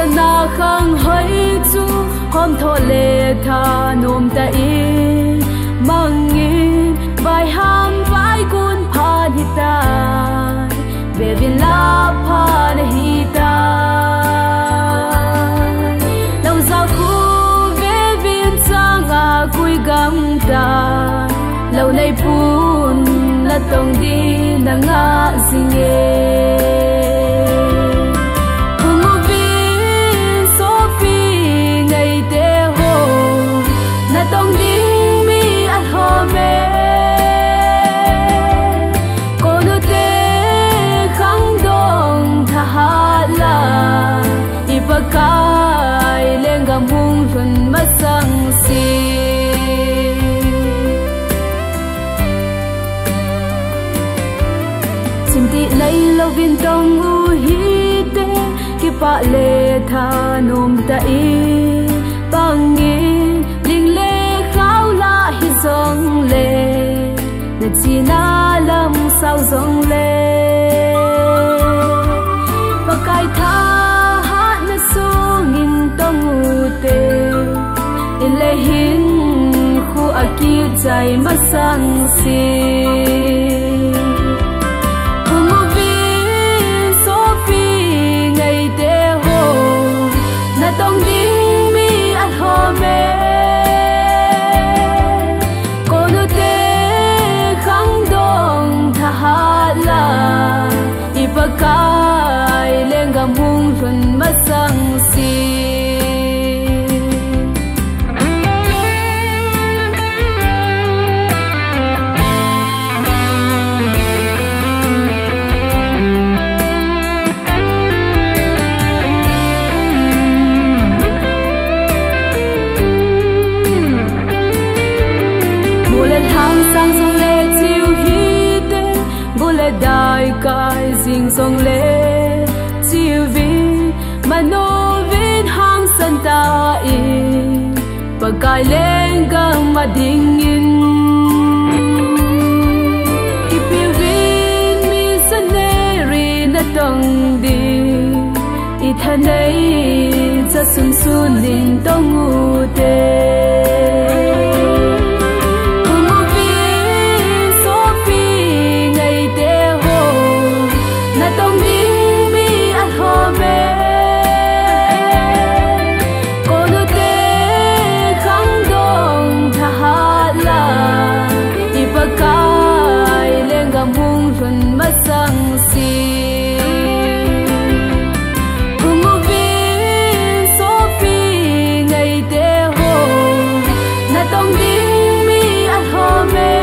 na khang hoi chu hôm thọ lệ tha nom ta i mangin vai ham vai kun phan hi ta về viên la phan hi ta lâu giao khu về viên sang à cùi gam ta lâu nay pun là tông đi na ngã zinge tông đi mi at home cô nu te khang dong tha hala ipakai lenga mung thun masang si simti nei lo vin tong u hi te ki pa le tha nom ta i bangi dòng lệ nè chỉ na lâm sao dòng lệ và cái tha hát na su nghìn tông u tê in lệ hin khu aki chạy mà sang si Sophie ngày tê hồ na tông đi mi at home ipakai lenga mung thun masang si bulan hang sang song le chiu hi te bulan dai kai sing song le chiu vi mano vin hang san ta i pakai leng gang ma ding in ipi vin mi saneri na tong di i thanei cha sun sun din tong u te sang si Sophie ngày tê hồ na tông đi mi at home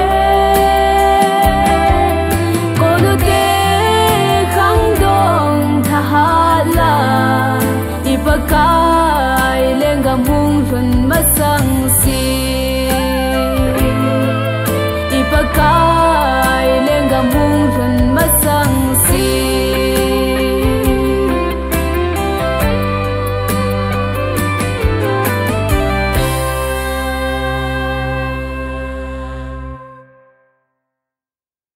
cô nu tê khang dong tha hala ipakai lenga mung thun masang si ipakai lenga mung thun masang si